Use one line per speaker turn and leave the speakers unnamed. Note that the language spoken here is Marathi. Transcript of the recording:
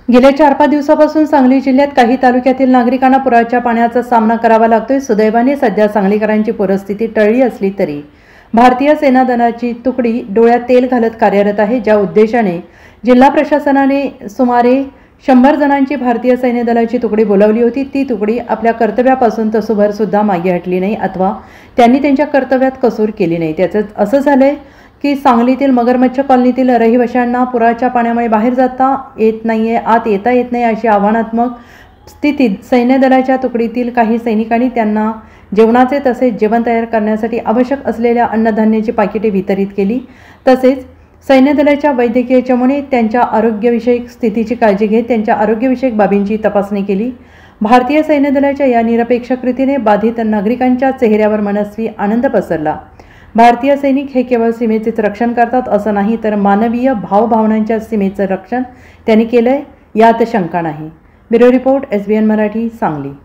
गेल्या 4-5 दिवसापासून सांगली जिल्ह्यात काही तालुक्यातील नागरिकांना पुराच्या पाण्याचा सामना करावा लागतोय। सुदैवाने सध्या सांगलीकरांची परिस्थिती टळली असली तरी भारतीय सेना दलाची तुकडी डोळ्यात तेल घालत कार्यरत आहे। ज्या उद्देशाने जिल्हा प्रशासनाने सुमारे 100 जणांची भारतीय सैन्य दलाची तुकडी बोलावली होती, ती तुकडी आपल्या कर्तव्यापासून तसोभर सुद्धा मागे हटली नाही अथवा त्यांनी त्यांच्या कर्तव्यात कसूर केली नाही। त्याचं असं झालंय की सांगलीतील मगरमच्छ कॉलनीतील रहिवाशांना पुराच्या पाण्यामुळे बाहेर जाता येत नाहीये, आत येता येत नाही अशी आव्हानात्मक स्थितीत सैन्य दलाच्या तुकडीतील काही सैनिकांनी त्यांना जेवणाचे तसेच जेवण तयार करण्यासाठी आवश्यक असलेल्या अन्नधान्याची पाकिटे वितरित केली। तसेच सैन्य दलाच्या वैद्यकीय चमूने त्यांच्या आरोग्यविषयक स्थितीची काळजी घेत त्यांच्या आरोग्यविषयक बाबींची तपासणी केली। भारतीय सैन्य दलाच्या या निरपेक्ष कृतीने बाधित नागरिकांच्या चेहऱ्यावर मनस्वी आनंद पसरला। भारतीय सैनिक हे केवळ सीमेचेच रक्षण करतात असं नाही, तर मानवीय भावभावनांच्या सीमेचं रक्षण त्यांनी केलंय यात शंका नाही। Bureau report, SBN Marathi, Sangli.